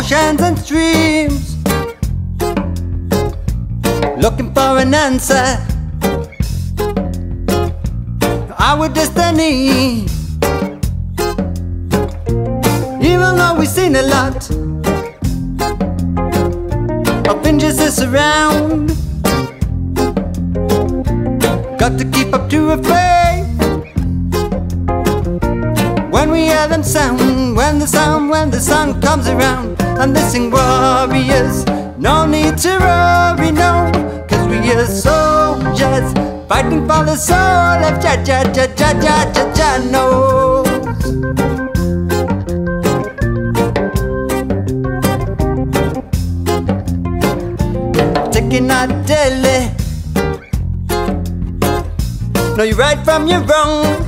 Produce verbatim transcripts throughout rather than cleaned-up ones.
oceans and streams, looking for an answer, our destiny. Even though we've seen a lot of injustice around, got to keep up to a faith. When we hear them sound, when the sound, when the sun comes around, and they sing warriors, no need to worry, no, cause we are soldiers, fighting for the soul of Jah Jah Jah Jah Jah Jah Jah knows. Taking out daily, know you right from your wrong.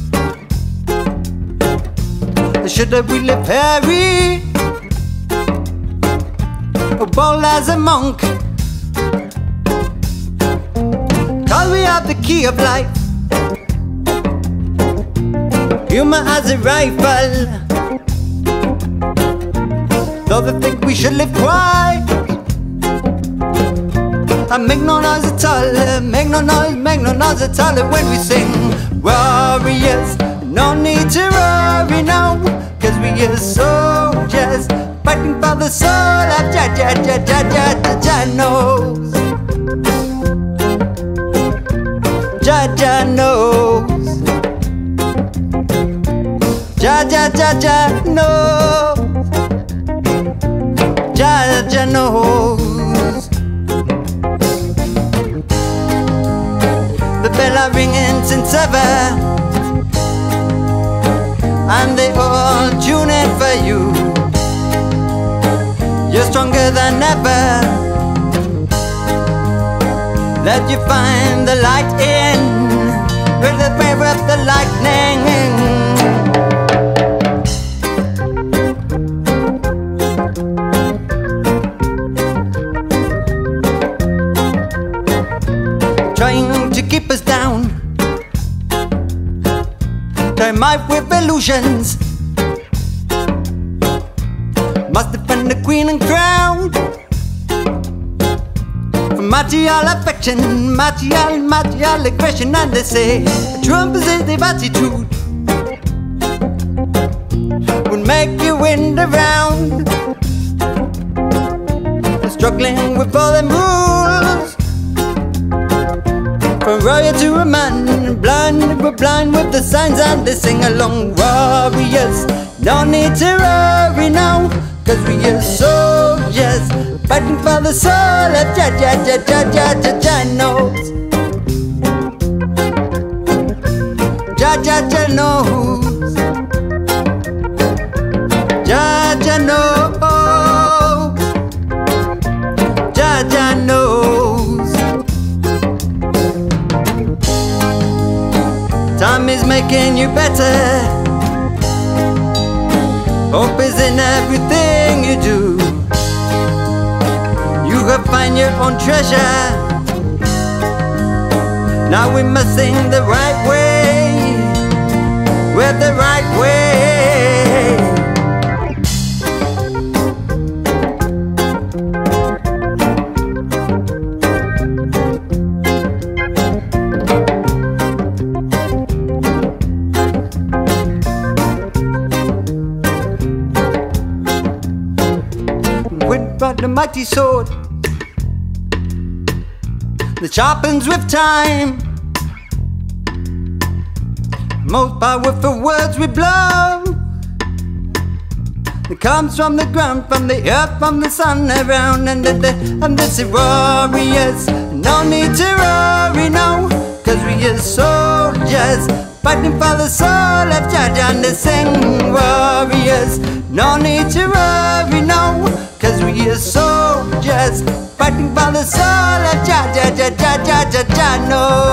Should have we live hairy, or bold as a monk? Cause we have the key of life, humor as a rifle. Though they think we should live quiet and make no noise at all, make no noise, make no noise at all. When we sing warriors, no need to worry now, cause we are soldiers, fighting for the soul of Jah Jah Jah Jah Jah Jah Jah knows. Jah Jah knows. Jah Jah Jah Jah knows. Jah Jah knows. The bell are ringing since ever, and they all tune in for you. You're stronger than ever. Let you find the light in, with the wave of the lightning. Trying to keep us down, time out with illusions, must defend the queen and crown from material affection, material, material aggression. And they say a true positive attitude would make you win the round. Struggling with all them rules, from royal to a man, blind, we're blind with the signs, and they sing along. Warriors, no need to worry now, cause we are soldiers, fighting for the soul of Jah Jah Jah Jah Jah Jah Jah knows. Jah Jah Jah knows. Jah Jah knows. Jah Jah knows. Time is making you better, hope is in everything you do. You will find your own treasure. Now we must sing the right way, with the right way. But the mighty sword that sharpens with time, most powerful words we blow, it comes from the ground, from the earth, from the sun around. And, and, and this is warriors, no need to worry, no, cause we are soldiers, fighting for the soul of Jah Jah. And they sing warriors, no need to worry, no, cause we are soldiers, fighting for the soul of Jah Jah Jah Jah Jah Jah Jah knows.